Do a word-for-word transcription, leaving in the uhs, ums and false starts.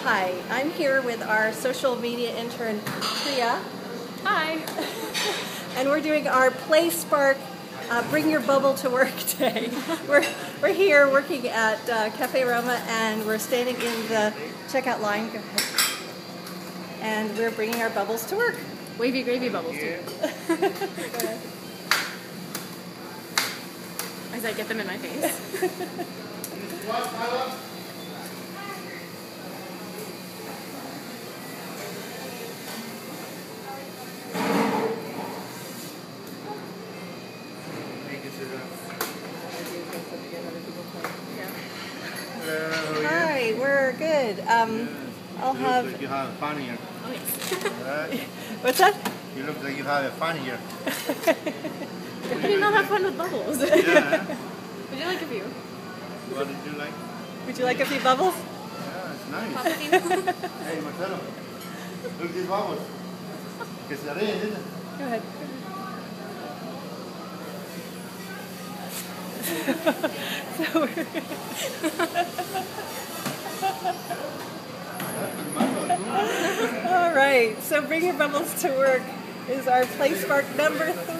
Hi, I'm here with our social media intern, Priya. Hi. And we're doing our Play Spark uh, Bring Your Bubble to Work Day. we're, we're here working at uh, Cafe Roma, and we're standing in the checkout line. Go ahead. And we're bringing our bubbles to work. Wavy gravy bubbles, too. Go ahead. As I get them in my face. Hi, we're good. Um, I'll You have. look like you have fun here. Oh, yes. Right? What's that? You look like you have fun here. I did not have fun with bubbles. Yeah. Would you like a few? What did you like? Would you like a few bubbles? Yeah, it's nice. Pop a few? Hey, Marcelo. Look at these bubbles. Que se ríen, isn't it? Go ahead. so we're All right, so Bring Your Bubbles to Work is our Play Spark number three.